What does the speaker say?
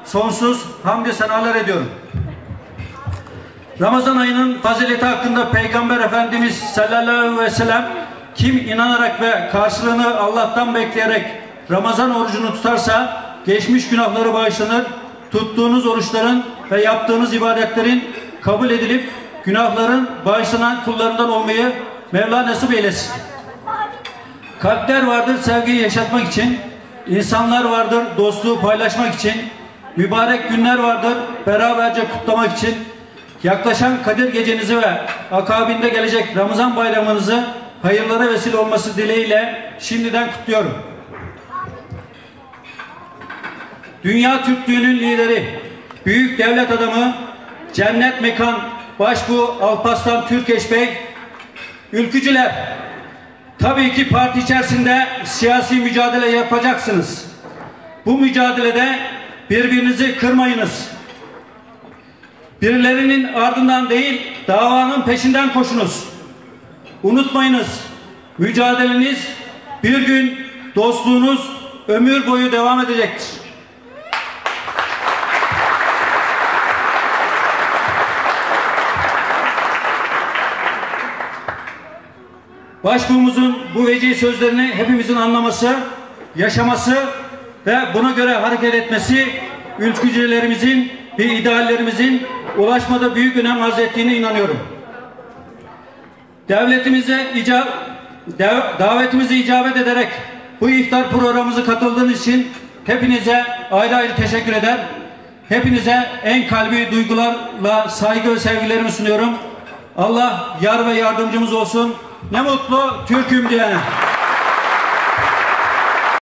sonsuz hamd-i senalar ediyorum. Ramazan ayının fazileti hakkında Peygamber Efendimiz sallallahu aleyhi ve sellem kim inanarak ve karşılığını Allah'tan bekleyerek Ramazan orucunu tutarsa geçmiş günahları bağışlanır, tuttuğunuz oruçların ve yaptığınız ibadetlerin kabul edilip günahların bağışlanan kullarından olmayı Mevla nasip eylesin. Kalpler vardır sevgiyi yaşatmak için, insanlar vardır dostluğu paylaşmak için, mübarek günler vardır beraberce kutlamak için. Yaklaşan Kadir Gecenizi ve akabinde gelecek Ramazan bayramınızı hayırlara vesile olması dileğiyle şimdiden kutluyorum. Dünya Türklüğünün lideri, büyük devlet adamı, cennet mekan Başbuğ Alparslan Türkeş Bey, ülkücüler, tabii ki parti içerisinde siyasi mücadele yapacaksınız. Bu mücadelede birbirinizi kırmayınız. Birilerinin ardından değil, davanın peşinden koşunuz. Unutmayınız, mücadeleniz bir gün, dostluğunuz ömür boyu devam edecektir. Başbuğumuzun bu vecihi sözlerini hepimizin anlaması, yaşaması ve buna göre hareket etmesi ülkücülerimizin ve ideallerimizin ulaşmada büyük önem arz ettiğine inanıyorum. Davetimize icabet ederek bu iftar programımıza katıldığınız için hepinize ayrı ayrı teşekkür eder. Hepinize en kalbi duygularla saygı ve sevgilerimi sunuyorum. Allah yar ve yardımcımız olsun. Ne mutlu Türk'üm diyene.